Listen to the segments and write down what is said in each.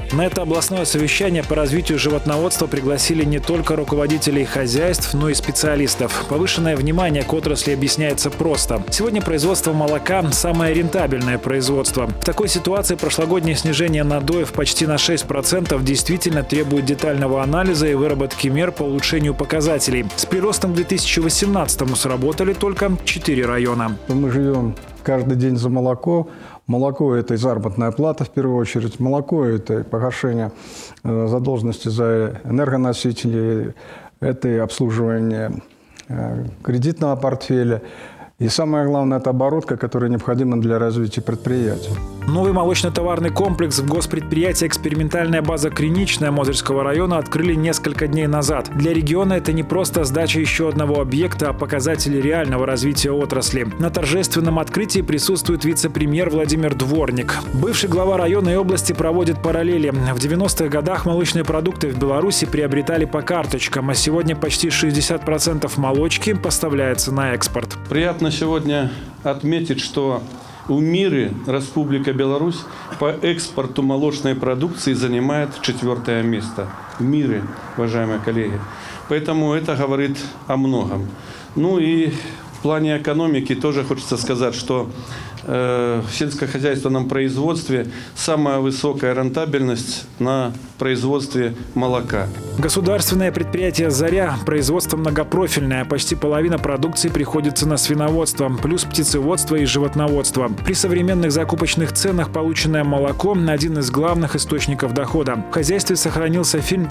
На это областное совещание по развитию животноводства пригласили не только руководителей хозяйств, но и специалистов. Повышенное внимание к отрасли объясняется просто. Сегодня производство молока – самое рентабельное производство. В такой ситуации прошлогоднее снижение надоев почти на 6% действительно требует детального анализа и выработки мер по улучшению показателей. С приростом к 2018-му сработали только 4 района. Мы живем каждый день за молоко. Молоко – это и заработная плата, в первую очередь. Молоко – это и погашение задолженности за энергоносители, это и обслуживание кредитного портфеля. И самое главное – это оборотка, которая необходима для развития предприятия. Новый молочно-товарный комплекс в госпредприятии «Экспериментальная база Криничная» Мозырского района открыли несколько дней назад. Для региона это не просто сдача еще одного объекта, а показатели реального развития отрасли. На торжественном открытии присутствует вице-премьер Владимир Дворник. Бывший глава района и области проводит параллели. В 90-х годах молочные продукты в Беларуси приобретали по карточкам, а сегодня почти 60% молочки поставляется на экспорт. Приятно сегодня отметить, что в мире Республика Беларусь по экспорту молочной продукции занимает 4-е место. В мире, уважаемые коллеги. Поэтому это говорит о многом. Ну и в плане экономики тоже хочется сказать, что в сельскохозяйственном производстве самая высокая рентабельность на производстве молока. Государственное предприятие «Заря» – производство многопрофильное. Почти половина продукции приходится на свиноводство, плюс птицеводство и животноводство. При современных закупочных ценах полученное молоко – один из главных источников дохода. В хозяйстве сохранился фильм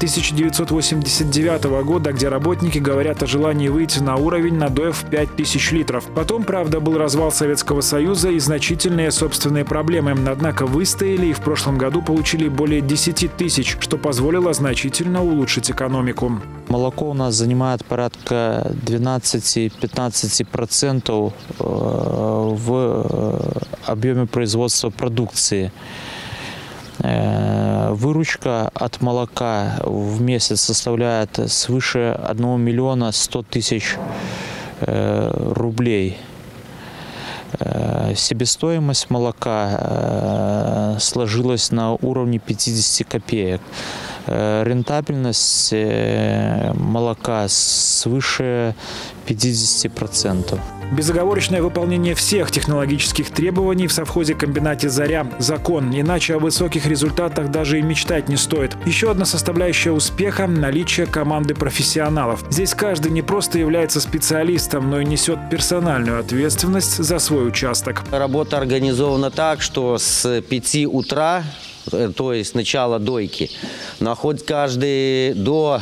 1989 года, где работники говорят о желании выйти на уровень надоев 5000 литров. Потом, правда, был развал Советского Союза и значительные собственные проблемы. Однако выстояли и в прошлом году получили более 10 тысяч, что позволило значительно улучшить экономику. Молоко у нас занимает порядка 12-15% в объеме производства продукции. Выручка от молока в месяц составляет свыше 1 миллиона 100 тысяч рублей. Себестоимость молока сложилась на уровне 50 копеек. Рентабельность молока свыше 50%. Безоговорочное выполнение всех технологических требований в совхозе-комбинате «Заря» – закон. Иначе о высоких результатах даже и мечтать не стоит. Еще одна составляющая успеха – наличие команды профессионалов. Здесь каждый не просто является специалистом, но и несет персональную ответственность за свой участок. Работа организована так, что с 5 утра, то есть с начала дойки, находит каждый до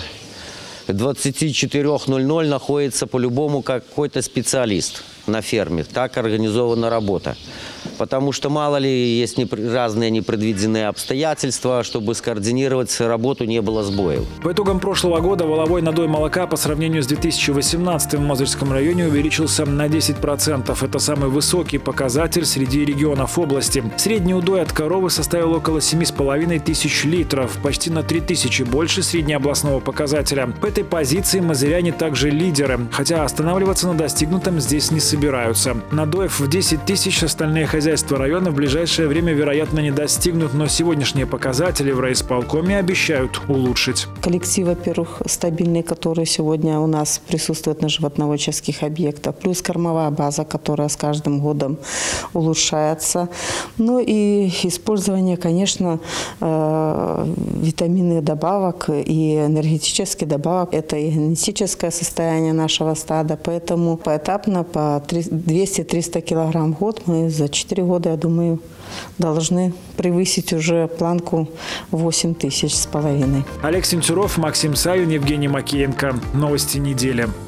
24:00 находится по-любому какой-то специалист на ферме. Так организована работа. Потому что мало ли есть разные непредвиденные обстоятельства, чтобы скоординировать работу, не было сбоев. По итогам прошлого года валовой надой молока по сравнению с 2018 в Мозырском районе увеличился на 10%. Это самый высокий показатель среди регионов области. Средний удой от коровы составил около 7,5 тысяч литров, почти на 3000 больше среднеобластного показателя. По этой позиции мозыряне также лидеры, хотя останавливаться на достигнутом здесь не собираются. Надоев в 10 тысяч остальные хозяйства района в ближайшее время, вероятно, не достигнут, но сегодняшние показатели в райисполкоме обещают улучшить. Коллектив, во-первых, стабильный, который сегодня у нас присутствует на животноводческих объектах, плюс кормовая база, которая с каждым годом улучшается. Ну и использование, конечно, витаминных добавок и энергетических добавок. Это и генетическое состояние нашего стада, поэтому поэтапно по 200-300 килограмм в год мы за 4 года, я думаю, должны превысить уже планку 8500. Олег Сенцюров, Максим Саюн, Евгений Макеенко. Новости недели.